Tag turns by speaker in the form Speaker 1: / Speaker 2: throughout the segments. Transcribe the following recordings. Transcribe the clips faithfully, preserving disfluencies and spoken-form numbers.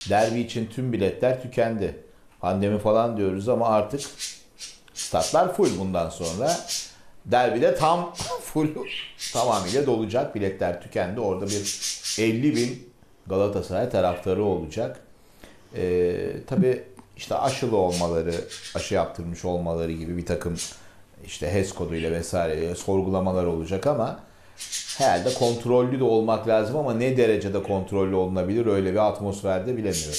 Speaker 1: derbi için tüm biletler tükendi. Pandemi falan diyoruz ama artık statlar full bundan sonra. Derbi de tam full, tamamıyla dolacak. Biletler tükendi. Orada bir elli bin Galatasaray taraftarı olacak. Ee, tabii işte aşılı olmaları, aşı yaptırmış olmaları gibi bir takım işte H E S koduyla vesaire sorgulamalar olacak ama herhalde kontrollü de olmak lazım ama ne derecede kontrollü olunabilir öyle bir atmosferde bilemiyorum.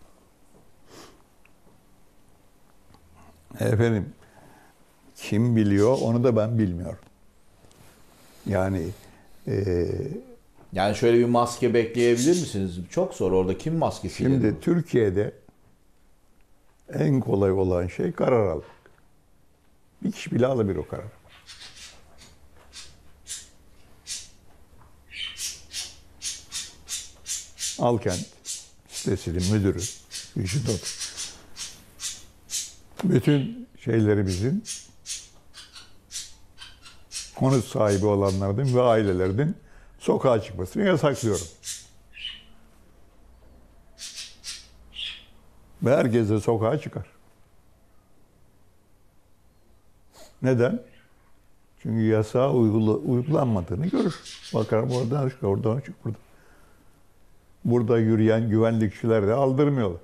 Speaker 2: Efendim, kim biliyor onu da ben bilmiyorum. Yani e,
Speaker 1: yani şöyle bir maske bekleyebilir misiniz? Çok zor. Orada kim maskesiyle?
Speaker 2: şimdi
Speaker 1: değil?
Speaker 2: Türkiye'de en kolay olan şey karar almak. Bir kişi bile alabilir o kararı. Alkent sitesinin müdürü, Vücut Otur. Bütün şeylerimizin, konut sahibi olanlardan ve ailelerden sokağa çıkmasını yasaklıyorum. Ve herkes de sokağa çıkar. Neden? Çünkü yasağa uygula, uygulanmadığını görür. Bakarım oradan çık, oradan çık, burada. Burada yürüyen güvenlikçiler de aldırmıyorlar.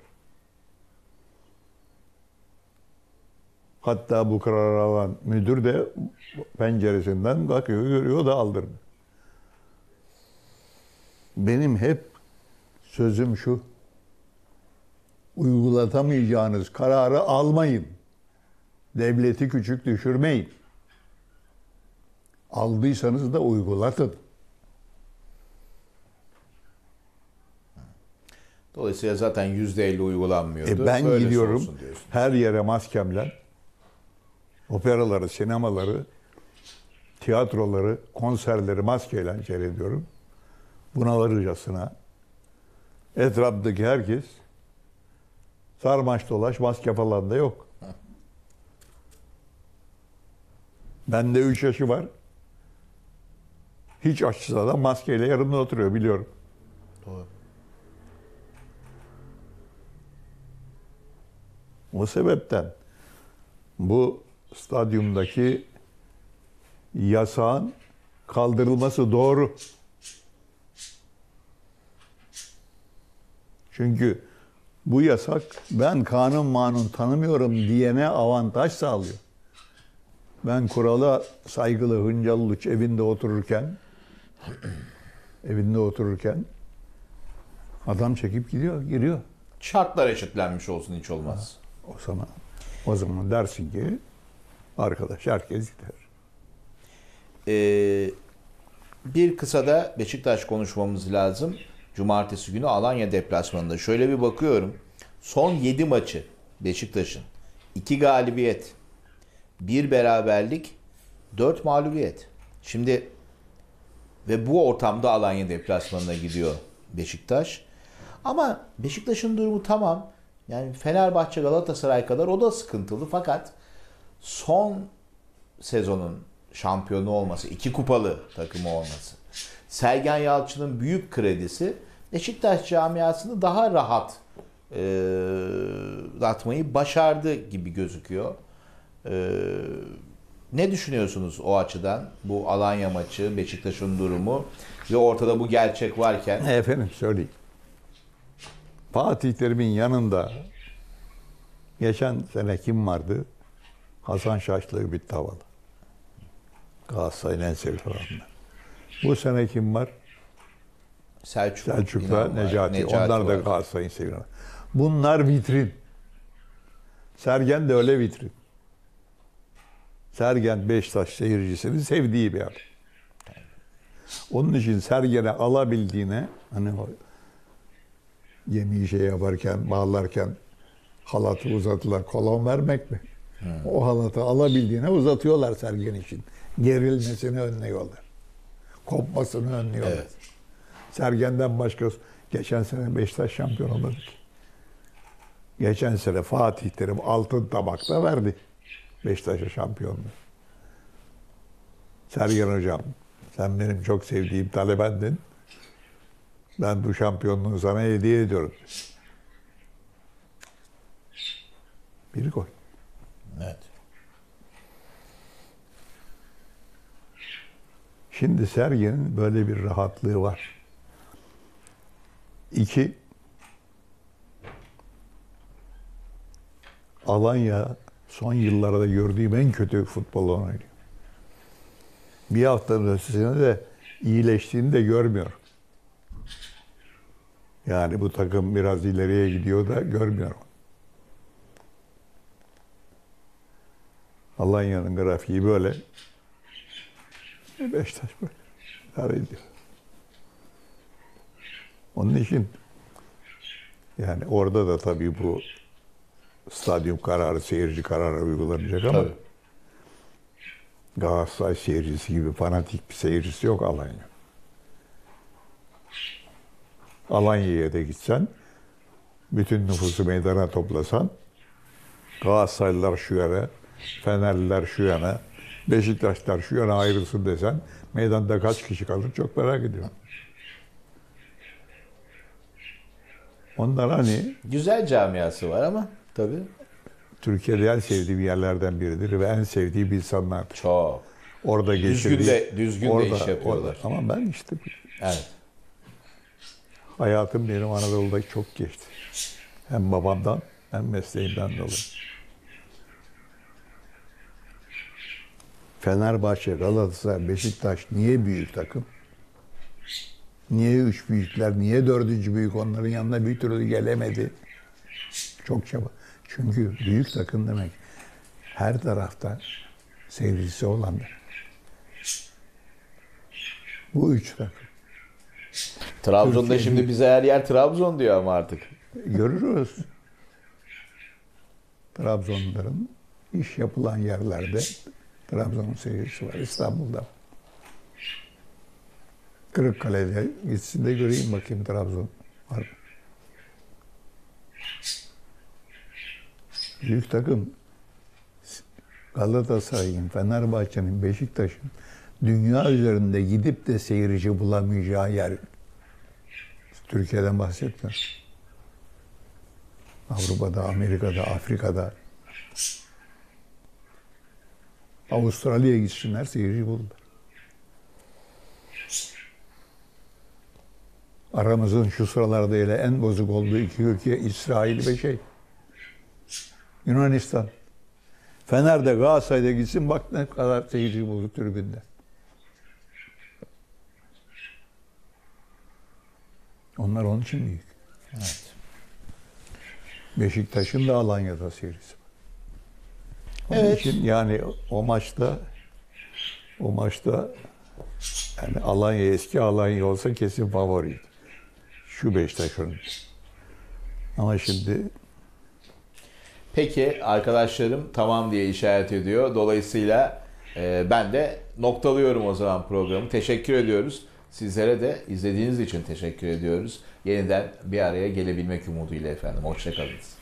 Speaker 2: Hatta bu kararı alan müdür de penceresinden bakıyor, görüyor da aldırmıyor. Benim hep sözüm şu: uygulatamayacağınız kararı almayın. Devleti küçük düşürmeyin. Aldıysanız da uygulatın.
Speaker 1: Dolayısıyla zaten yüzde elli uygulanmıyordu.
Speaker 2: E ben
Speaker 1: Böylesi
Speaker 2: gidiyorum
Speaker 1: olsun diyorsun.
Speaker 2: her yere maskemle, operaları, sinemaları, tiyatroları, konserleri maskeyle seyrediyorum. Buna varıcasına. Etrafındaki herkes sarmaş dolaş, maske falan da yok. Bende üç yaşı var. Hiç açsa da maskeyle yanımda oturuyor, biliyorum.
Speaker 1: Doğru.
Speaker 2: O sebepten bu stadyumdaki yasağın kaldırılması doğru. Çünkü bu yasak ben kanun manun tanımıyorum diyene avantaj sağlıyor. Ben kurala saygılı Hıncalıç evinde otururken evinde otururken adam çekip gidiyor, giriyor.
Speaker 1: Şartlar eşitlenmiş olsun hiç olmaz.
Speaker 2: O zaman o zaman dersin ki arkadaş herkes gider.
Speaker 1: Ee, bir kısa da Beşiktaş konuşmamız lazım. Cumartesi günü Alanya deplasmanında. Şöyle bir bakıyorum. Son yedi maçı Beşiktaş'ın. iki galibiyet, bir beraberlik, dört mağlubiyet. Şimdi ve bu ortamda Alanya deplasmanına gidiyor Beşiktaş. Ama Beşiktaş'ın durumu tamam. Yani Fenerbahçe, Galatasaray kadar o da sıkıntılı. Fakat son sezonun şampiyonu olması, iki kupalı takımı olması, Sergen Yalçın'ın büyük kredisi Beşiktaş camiasını daha rahat e, atmayı başardı gibi gözüküyor. E, ne düşünüyorsunuz o açıdan? Bu Alanya maçı, Beşiktaş'ın durumu ve ortada bu gerçek varken.
Speaker 2: Efendim söyleyeyim. Fatih Terim'in yanında geçen sene kim vardı? Hasan Şaşlı bir tavalı. Galatasaray'ın en sevilenler. Bu sene kim var?
Speaker 1: Selçuk,
Speaker 2: Selçuk'la Necati.
Speaker 1: Necati
Speaker 2: Onlar da
Speaker 1: var.
Speaker 2: Galatasaray'ın sevilenler. Bunlar vitrin. Sergen de öyle vitrin. Sergen Beşiktaş seyircisinin sevdiği bir adam. Onun için Sergen'e alabildiğine, hani o gemiyi şey yaparken, bağlarken halatı uzatılan kolon vermek mi? Hmm. O halatı alabildiğine uzatıyorlar Sergen için. Gerilmesini önlüyorlar. Kopmasını önlüyorlar.
Speaker 1: Evet.
Speaker 2: Sergen'den başka geçen sene Beşiktaş şampiyon olmadı ki. Geçen sene Fatih Terim altın tabakta verdi Beşiktaş'a şampiyonluğu. Sergen hocam, sen benim çok sevdiğim talebendin. Ben bu şampiyonluğu sana hediye ediyorum. Bir gol.
Speaker 1: Evet.
Speaker 2: Şimdi Sergen'in böyle bir rahatlığı var. İki, Alanya son yıllarda gördüğüm en kötü futbol oynuyor. Bir haftanın ötesinde de iyileştiğini de görmüyor. Yani bu takım biraz ileriye gidiyor da görmüyorum. Alanya'nın grafiği böyle. Beşiktaş böyle. İdare ediyor. Onun için yani orada da tabii bu stadyum kararı, seyirci kararı uygulanacak ama
Speaker 1: Tabii.
Speaker 2: Galatasaray seyircisi gibi fanatik bir seyircisi yok Alanya. Alanya'ya da gitsen, bütün nüfusu meydana toplasan, Galatasaraylılar şu yana, Fenerliler şu yana, Beşiktaşlar şu yana ayrılsın desen, meydanda kaç kişi kalır çok merak ediyorum. Onlar hani
Speaker 1: Güzel camiası var ama tabii.
Speaker 2: Türkiye'de en sevdiğim yerlerden biridir ve en sevdiğim insanlardır.
Speaker 1: Çok.
Speaker 2: Orada geçirdiği...
Speaker 1: Düzgün de, düzgün de iş yapıyorlar.
Speaker 2: Orada. Ama ben işte
Speaker 1: Evet.
Speaker 2: hayatım benim Anadolu'da çok geçti. Hem babamdan hem mesleğimden dolayı. Fenerbahçe, Galatasaray, Beşiktaş niye büyük takım? Niye üç büyükler, niye dördüncü büyük onların yanına bir türlü gelemedi? Çok çaba. Çünkü büyük takım demek her tarafta seyircisi olandır. Bu üç takım.
Speaker 1: Trabzon'da
Speaker 2: Türkiye
Speaker 1: şimdi
Speaker 2: büyük.
Speaker 1: bize her yer Trabzon diyor ama artık.
Speaker 2: Görürüz. Trabzonluların iş yapılan yerlerde Trabzon'un seyircisi var. İstanbul'da. Kırıkkale'de gitsin de göreyim bakayım Trabzon var mı? Büyük takım Galatasaray'ın, Fenerbahçe'nin, Beşiktaş'ın dünya üzerinde gidip de seyirci bulamayacağı yer. Türkiye'den bahsetmiyorum. Avrupa'da, Amerika'da, Afrika'da, Avustralya'ya gitsinler seyirci bulurlar. Aramızın şu sıralarda ile en bozuk olduğu iki ülke İsrail ve şey Yunanistan. Fener'de, Galatasaray'da gitsin bak ne kadar seyirci bulur tribünde. Onlar onun için büyük.
Speaker 1: Evet.
Speaker 2: Beşiktaş'ın da Alanya'da seyircisi var. Onun
Speaker 1: Evet.
Speaker 2: için yani o maçta o maçta yani Alanya eski Alanya olsa kesin favoriydi. Şu Beşiktaş'ın. Ama şimdi
Speaker 1: Peki arkadaşlarım tamam diye işaret ediyor. Dolayısıyla e, ben de noktalıyorum o zaman programı. Teşekkür ediyoruz. Sizlere de izlediğiniz için teşekkür ediyoruz. Yeniden bir araya gelebilmek umuduyla efendim. Hoşça kalınız.